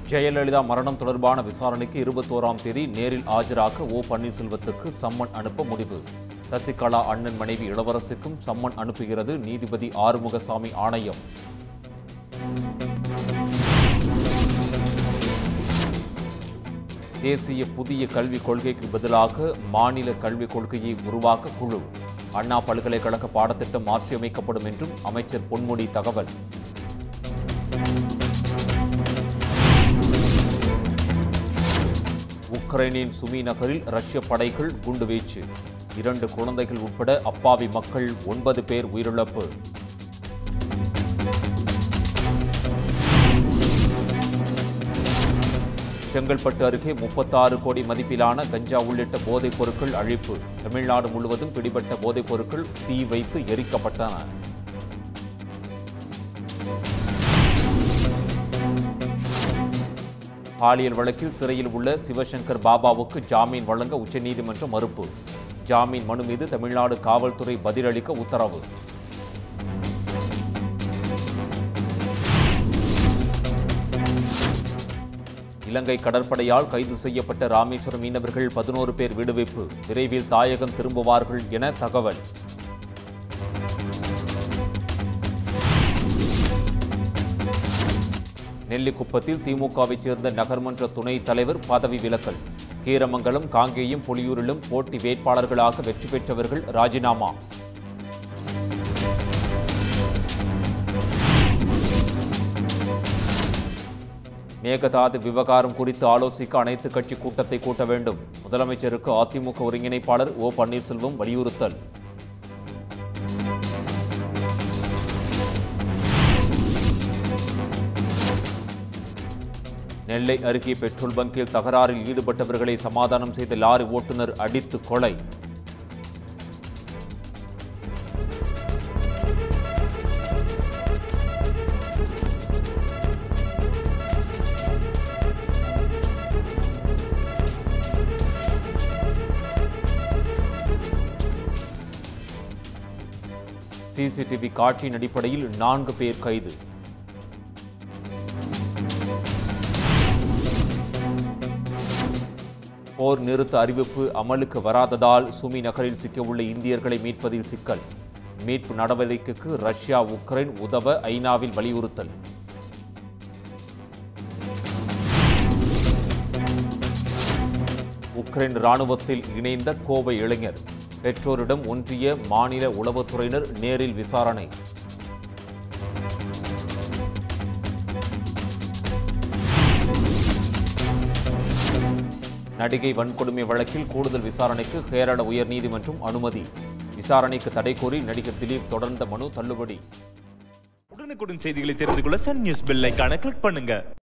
ஜெயலலிதா மரணம் தொடர்பான விசாரணைக்கு 21ஆம் தேதி நேரில் ஆஜராக ஓ பன்னீர்செல்வத்துக்கு சம்மன் அனுப்ப முடிவு. சசிகலா அண்ணன் மனைவி இளவரசிக்கும் சம்மன் அனுப்புகிறது நீதிபதி ஆறுமுகசாமி ஆணையம். தேசிய புதிய கல்விக் கொள்கைக்கு பதிலாக மாநில கல்விக் கொள்கையை உருவாக்க குழு. அண்ணா பல்கலைக்கழக பாடத்திட்டம் மாற்றியமைக்கப்படும் என்றும் அமைச்சர் பொன்முடி தகவல். உக்ரைனின் சுமி நகரில் ரஷ்ய படைகள் குண்டுவீச்சு. 2 குழந்தைகள் உட்பட அப்பாவி மக்கள் 9 பேர் உயிரிழப்பு. செங்கல்பட்டு அருகே 36 கோடி மதிப்பிலான கஞ்சா உள்ளிட்ட போதைப் பொருட்கள் அழிப்பு. தமிழ்நாடு முழுவதும் பிடிபட்ட போதைப் பொருட்கள் தீ வைத்து எரிக்கப்பட்டன. பாலியல் வழக்கில் சிறையில் உள்ள சிவசங்கர் பாபாவுக்கு ஜாமீன் வழங்க உச்சநீதிமன்றம் மறுப்பு. ஜாமீன் மனு மீது தமிழ்நாடு காவல்துறை பதிலளிக்க உத்தரவு. இலங்கை கடற்படையால் கைது செய்யப்பட்ட ராமேஸ்வரம் மீனவர்கள் 11 பேர் விடுவிப்பு. விரைவில் தாயகம் திரும்புவார்கள் என தகவல். நெல்லிக்குப்பத்தில் திமுகவைச் சேர்ந்த நகர்மன்ற துணைத் தலைவர் பதவி விலகல். கீரமங்கலம், காங்கேயம், புலியூரிலும் போட்டி வேட்பாளர்களாக வெற்றி பெற்றவர்கள் ராஜினாமா. மேகதாது விவகாரம் குறித்து ஆலோசிக்க அனைத்து கட்சி கூட்டத்தை கூட்ட வேண்டும். முதலமைச்சருக்கு அதிமுக ஒருங்கிணைப்பாளர் ஓ பன்னீர்செல்வம் வலியுறுத்தல். நெல்லை அருகே பெட்ரோல் பங்கில் தகராறில் ஈடுபட்டவர்களை சமாதானம் செய்த லாரி ஓட்டுநர் அடித்து கொலை. சிசிடிவி காட்சியின் அடிப்படையில் 4 பேர் கைது. போர் நிறுத்த அறிவிப்பு அமலுக்கு வராததால் சுமி நகரில் சிக்கவுள்ள இந்தியர்களை மீட்பதில் சிக்கல். மீட்பு நடவடிக்கைக்கு ரஷ்யா, உக்ரைன் உதவ ஐநாவில் வலியுறுத்தல். உக்ரைன் ராணுவத்தில் இணைந்த கோவை இளைஞர். பெற்றோரிடம் ஒன்றிய மாநில உளவுத்துறையினர் நேரில் விசாரணை. நடிகை வன்கொடுமை வழக்கில் கூடுதல் விசாரணைக்கு கேரள உயர்நீதிமன்றம் அனுமதி. விசாரணைக்கு தடை கோரி நடிகர் திலீப் தொடர்ந்த மனு தள்ளுபடி. உடனுக்குடன் செய்திகளை தெரிந்து கொள்ள சன் நியூஸ் பெல் ஐகானை கிளிக் பண்ணுங்க.